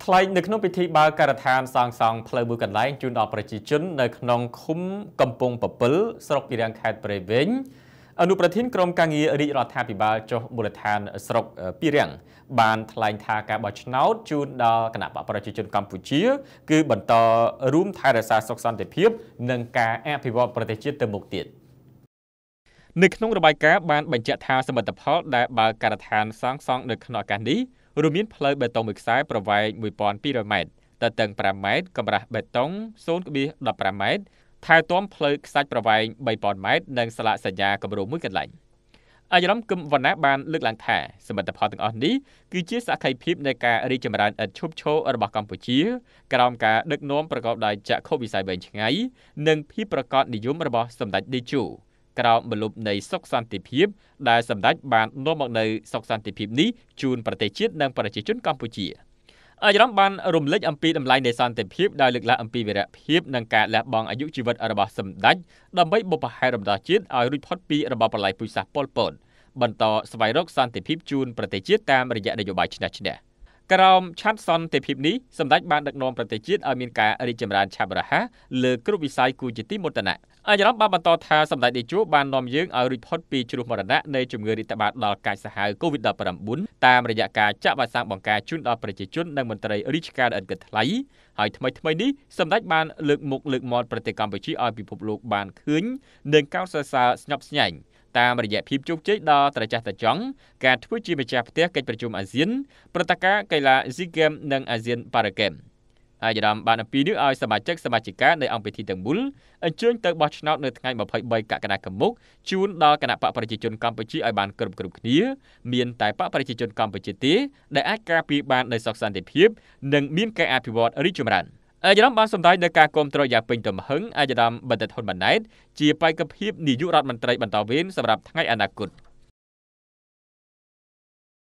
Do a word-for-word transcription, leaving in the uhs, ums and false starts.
ថ្លែងនៅក្នុងពិធីបើកការដ្ឋានសាងសង់ផ្លូវមួយកន្លែងជូនដល់ប្រជាជននៅក្នុងឃុំកំពង់ពពិលស្រុកពីរាំងខេត្តព្រៃវែងអនុប្រធានក្រុមការងាររាជរដ្ឋាភិបាលចុះមូលដ្ឋានស្រុកពីរាំងបានថ្លែងថាការបោះឆ្នោតជូនដល់គណៈបកប្រជាជនកម្ពុជាគឺបន្តរួមថែរក្សាសុខសន្តិភាពនិងការអភិវឌ្ឍប្រទេសជាតិទៅមុខទៀតនៅក្នុងរបាយការណ៍បានបញ្ជាក់ថាសមិទ្ធផលដែលបើកការដ្ឋានសាងសង់នៅក្នុងអាកាសនេះរួមមានផ្លូវបេតុងមួយខ្សែប្រវែងមួយពាន់ពីររយម៉ែត្រតតឹងប្រាំម៉ែត្រកម្រាស់បេតុង ศูนย์ ដប់ប្រាំម៉ែត្រថែទាំផ្លូវខ្សាច់ប្រវែងបីពាន់ម៉ែត្រនិងស្លាកសញ្ញាគម្រោងមួយកន្លែងអាយរ៉ាំគឹមវណ្ណាបានលើកឡើងថាសមិទ្ធផលទាំងអស់នេះគឺជាសក្ខីភាពនៃការរីកចម្រើនឥតឈប់ឈររបស់កម្ពុជាក្រោមការដឹកនាំប្រកបដោយចក្ខុវិស័យវែងឆ្ងាយនិងភាពប្រកបនិយមរបស់សម្ដេចតេជោក្រោមម្លប់នៃសុខសន្តិភាពដែលសម្ដេចបាននាំមកនៅសុខសន្តិភាពនេះជូនប្រទេសជាតិនិងប្រជាជនកម្ពុជាអាយរ៉ាំបានរំលេចអំពីតម្លៃនៃសន្តិភាពដោយលើកឡើងអំពីវីរភាពនិងការលះបង់អាយុជីវិតរបស់សម្ដេចដើម្បីបុព្វហេតុរំដោះជាតិឲ្យរួចផុតពីរបបប្រល័យពូជសាសន៍ប៉ុលពតបន្តស្វែងរកសន្តិភាពជូនប្រទេសជាតិតាមរយៈនយោបាយឈ្នះឈ្នះក្រោមឆន្ទសន្តិភាពនេះសម្ដេចបានដឹកនាំប្រទេសជាតិឲ្យមានការរីកចម្រើនឆាប់រហ័សលើគ្រប់វិស័យគួរជាទីមោទនៈអាយរ៉ាំបានបន្តថាសម្ដេចតេជោបាននាំយើងឲ្យរួចផុតពីគ្រោះមរណៈនៃជំងឺរាតត្បាតដល់កាចសាហាវ កូវីដ ដប់ប្រាំបួន តាមរយៈការចាក់វ៉ាក់សាំងបង្ការជូនដល់ប្រជាជននិងមន្ត្រីរាជការឥតគិតថ្លៃហើយថ្មីថ្មីនេះសម្ដេចបានលើកមុខលើកមាត់ប្រទេសកម្ពុជាឲ្យពិភពលោកបានឃើញនិងកោតសរសើរស្ញប់ស្ញែងតាមរយៈភាពជោគជ័យដ៏ត្រចះត្រចង់ការធ្វើជាម្ចាស់ផ្ទះកិច្ចប្រជុំអាស៊ានព្រឹត្តិការណ៍កីឡាស៊ីហ្គេមនិងអាស៊ានប៉ារ៉ាហ្គេមអាយរ៉ាំបានអំពីនេះឲ្យសមាជិកសមាជិកានៃអង្គពិធីទាំងមូលអញ្ជើញទៅបោះឆ្នោតនៅថ្ងៃម្ភៃបីកក្កដាខាងមុខជូនដល់គណៈបកប្រជាជនកម្ពុជាឲ្យបានគ្រប់គ្រប់គ្នាមានតែបកប្រជាជនកម្ពុជាទេដែលអាចការពារបាននូវសុខសន្តិភាពនិងមានការអភិវឌ្ឍរីកចម្រើនអាយរ៉ាំបានសម្ដែងដល់ការគាំទ្រយ៉ាងពេញទំហឹងអាយរ៉ាំបណ្ឌិតហ៊ុនម៉ាណែតជាបេក្ខភាពនាយករដ្ឋមន្ត្រីបន្តវេនសម្រាប់ថ្ងៃអនាគត